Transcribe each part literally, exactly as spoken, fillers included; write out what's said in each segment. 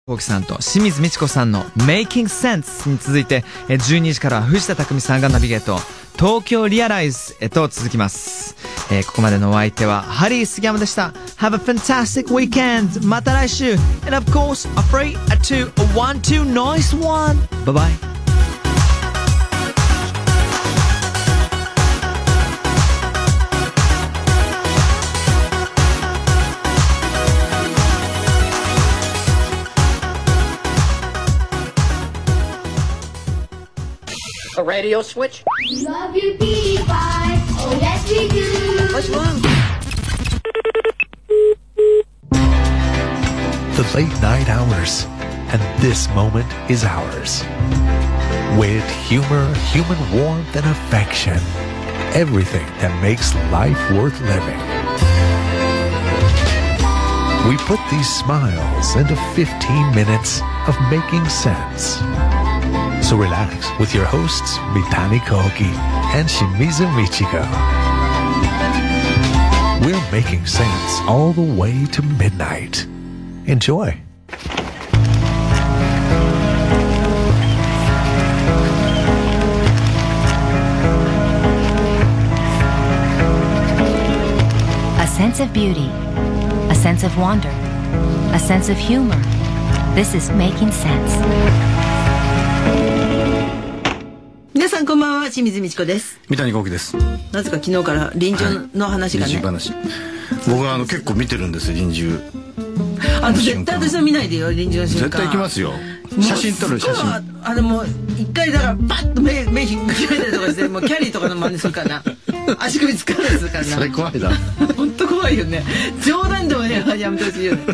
コウキさんと清水美智子さんの Making Sense に続いてじゅうにじからは藤田匠さんがナビゲート、東京リアライズへと続きます。えー、ここまでのお相手はハリー杉山でした。 Have a fantastic weekend! また来週 And of course a three, a two, a one, two, nice one! Bye bye! A radio switch? Love you, P five. Oh, yes, we do. What's wrong? The late night hours, and this moment is ours. With humor, human warmth, and affection. Everything that makes life worth living. We put these smiles into fifteen minutes of making sense. So relax with your hosts, Mitani Koki and Shimizu Michiko. We're making sense all the way to midnight. Enjoy. A sense of beauty, a sense of wonder, a sense of humor. This is Making Sense. 皆さんこんばんは、清水美智子です。 三谷幸喜です。 なぜか昨日から臨終の話がね、 臨終話。僕はあの結構見てるんですよ、臨終。 あの絶対私は見ないでよ、臨終の瞬間。 絶対行きますよ。写真撮る写真。 あれもう一回だからパッと目目開いたりとかして、もうキャリーとかの真似するからな。足首つかないするからな。 それ怖いな。 本当怖いよね。冗談でもね、やめてほしいよね。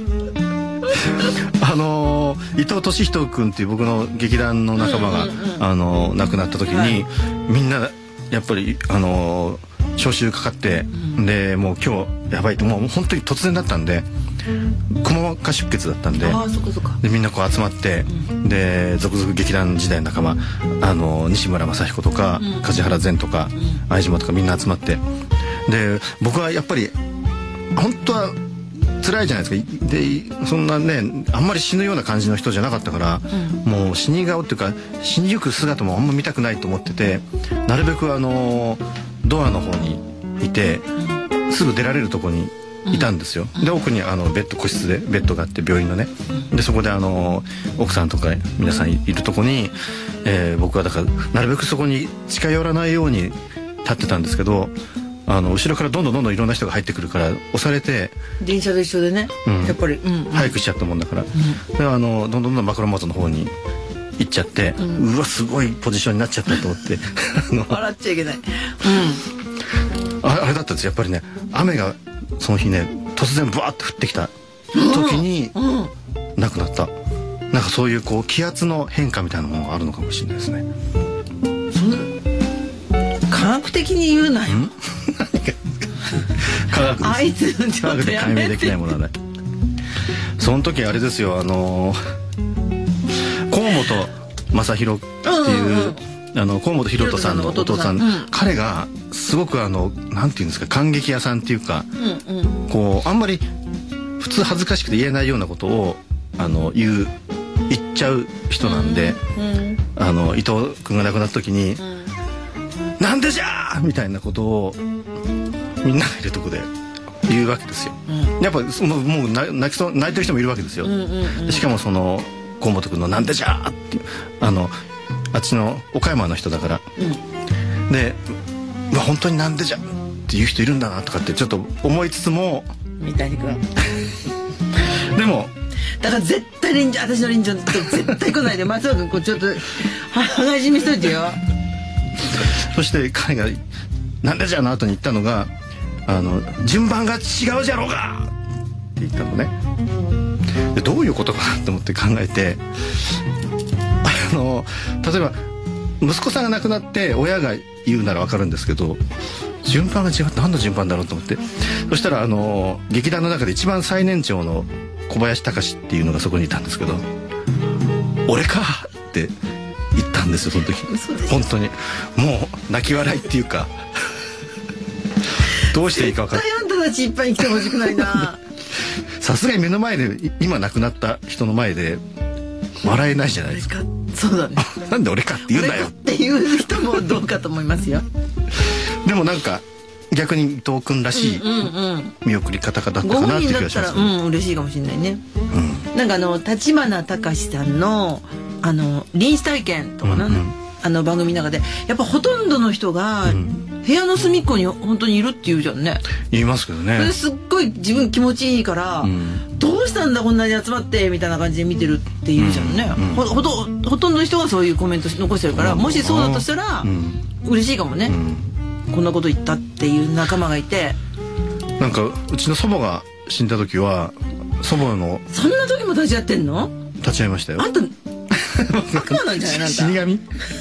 あのー、伊藤俊人君っていう僕の劇団の仲間が、あのー、亡くなった時に、はい、みんなやっぱりあのー、招集かかって、うん、でもう今日やばいってもう本当に突然だったんで、くも膜下出血だったんで、 あ、そこそこでみんなこう集まって、うん、で続々劇団時代の仲間、あのー、西村雅彦とか、うん、梶原善とか、うん、相島とかみんな集まって、で僕はやっぱり本当は辛いじゃないですか。でそんなねあんまり死ぬような感じの人じゃなかったから、うん、もう死に顔っていうか死にゆく姿もあんま見たくないと思ってて、なるべくあのドアの方にいて、うん、すぐ出られるとこにいたんですよ。うん、で奥にあのベッド個室でベッドがあって病院のね、でそこであの奥さんとか皆さんいるとこに、えー、僕はだからなるべくそこに近寄らないように立ってたんですけど、あの後ろからどんどんどんどんいろんな人が入ってくるから押されて、 電車と一緒でね、うん、やっぱり、うんうん、 早くしちゃったもんだから、うん、であのどんどんどんどん枕元の方に行っちゃって、うん、うわすごいポジションになっちゃったと思って笑っちゃいけない、うん、 あ, あれだったんですやっぱりね、雨がその日ね突然ブワーッと降ってきた時に亡くなった、なんかそういうこう気圧の変化みたいなものがあるのかもしれないですね。 科学的に言うなよ。 科学です。 あいつ科学で解明できないものはない。その時あれですよ、あの河本正弘っていうあの河本大翔さんの弟さん、彼がすごくあのなんていうんですか、感激屋さんっていうか、こうあんまり普通恥ずかしくて言えないようなことをあの言う言っちゃう人なんで、あの伊藤君が亡くなった時に。なんでじゃーみたいなことをみんながいるとこで言うわけですよ、うん、やっぱもうもう泣きそう泣いてる人もいるわけですよ、しかもその河本君のなんでじゃーっていうあのあっちの岡山の人だから、うん、で、まあ、本当になんでじゃっていう人いるんだなとかってちょっと思いつつも三谷君でもだから絶対臨場、私の臨場絶対来ないで松尾君こうちょっと羽交い締めしといてよ。 そして彼が「なんでじゃ」の後に言ったのが「あの順番が違うじゃろうが!」って言ったのね。でどういうことかなと思って考えて、あの例えば息子さんが亡くなって親が言うなら分かるんですけど、順番が違うって何の順番だろうと思って、そしたらあの劇団の中で一番最年長の小林隆っていうのがそこにいたんですけど「俺か!」って言ったんですよ、その時。本当にもう泣き笑いっていうかどうしていいか分かんない。 絶対あんたたちいっぱい来てほしくないなさすがに目の前でい今亡くなった人の前で笑えないじゃないですか。 そうだね。 なんで俺かって言うんだよっていう人もどうかと思いますよ。 でもなんか逆に伊藤君らしい見送り方だったかなって気がします、ね、 ご本人だったらうん嬉しいかもしれないね、うん、なんかあの立花隆さんのあの臨死体験とかな、うんうん、あの番組の中でやっぱほとんどの人が部屋の隅っこに本当にいるって言うじゃんね。 言いますけどね。 それですっごい自分気持ちいいから、うん、どうしたんだこんなに集まってみたいな感じで見てるって言うじゃんね、うんうん、ほ, ほ, とほとんどの人がそういうコメント残してるから、うん、もしそうだとしたら、うん、嬉しいかもね、うん、こんなこと言ったっていう仲間がいて。 なんかうちの祖母が死んだ時は祖母のそんな時も立ち会ってんの？ 立ち会いましたよ。 あんた悪魔なんじゃない？なんだ死神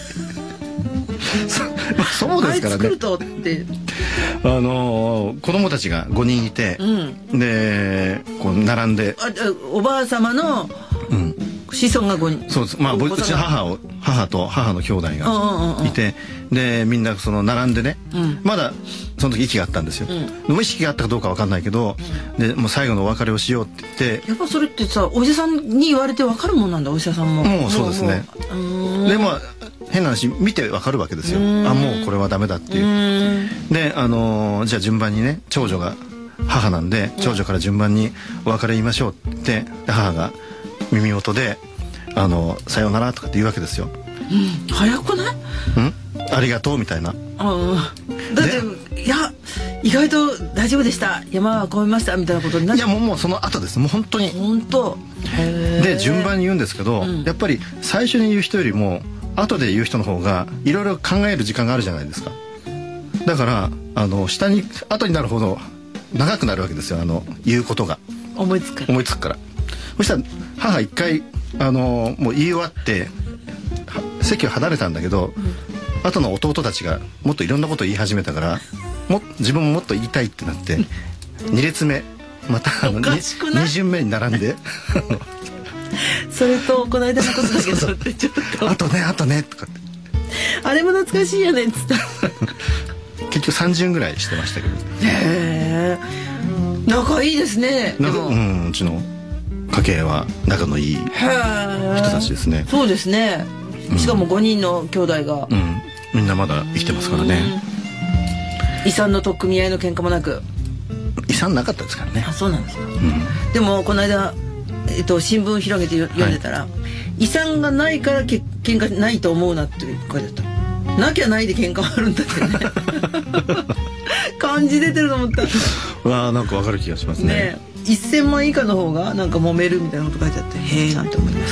そうですからね。 あいつ来るとってあのー、子供たちがごにんいて、うん、でこう並んであおばあ様の子孫がごにん、 そうです。まあうちの母を母と母の兄弟がいて、でみんなその並んでね、うん、まだその時息があったんですよ、うん、もう意識があったかどうかわかんないけど、うん、でもう最後のお別れをしようって言って。 やっぱそれってさお医者さんに言われてわかるもんなんだ。お医者さんももうそうですね。でも変な話見てわかるわけですよ。あもうこれはダメだっていう。であのー、じゃあ順番にね長女が母なんで長女から順番にお別れ言いましょうって言ってで母が耳元であのさようならとかって言うわけですよ。 うん、早くない？ うん？ありがとうみたいな。 あだっていや意外と大丈夫でした山は越えましたみたいなことになっいやもうもうその後です。もう本当に本当で順番に言うんですけど、うん、やっぱり最初に言う人よりも後で言う人の方がいろいろ考える時間があるじゃないですか。だからあの下に後になるほど長くなるわけですよ。あの言うことが思いつくから思いつくから。そしたら母一回あのもう言い終わって席を離れたんだけど、うん、後の弟たちがもっといろんなことを言い始めたからも自分ももっと言いたいってなってに列目またあのに巡目に並んでそれとこの間のことだけどってちょっとあとねあとねとかってあれも懐かしいよねっつって結局さん巡ぐらいしてましたけど。 へえ仲いいですね。 なんかうんうちの家系は仲のいい人たちですね。 そうですね。しかもごにんの兄弟が、 うん、みんなまだ生きてますからね。 遺産の取っ組み合いの喧嘩もなく。 遺産なかったですからね。 あそうなんですか、うん、でもこの間、えっと、新聞広げて読んでたら、はい、遺産がないからけ喧嘩ないと思うなって書いてあった。なきゃないで喧嘩あるんだってね感じ出てると思った。 わあなんかわかる気がしますね。 ねいっせんまん以下の方がなんか揉めるみたいなこと書いてあってへえなんて思いました。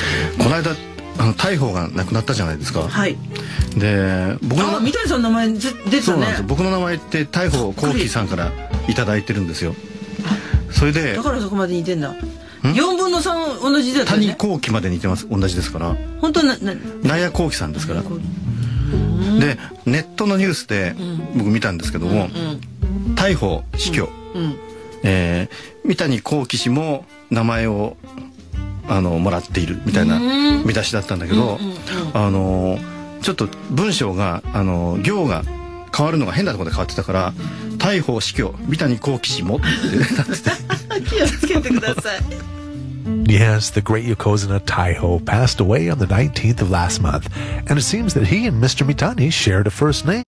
この間あの大鵬が亡くなったじゃないですか。 はい。 で僕のあ三谷さんの名前出てたね。 そうなんですよ。僕の名前って大鵬幸喜さんからいただいてるんですよ。それでだからそこまで似てんだ。よんぶんのさん同じだったね。 谷幸喜まで似てます。同じですから。 本当なな納谷幸喜さんですから。でネットのニュースで僕見たんですけども、大鵬死去、うんうん、えー、三谷幸喜氏も名前をあのもらっているみたいな見出しだったんだけど、あのちょっと文章があの行が変わるのが変なところで変わってたから「大鵬死去三谷幸喜氏も」ってなってて気をつけてください。 Yes, the great Yokozuna Taiho passed away on the nineteenth of last month, and it seems that he and Mister Mitani shared a first name.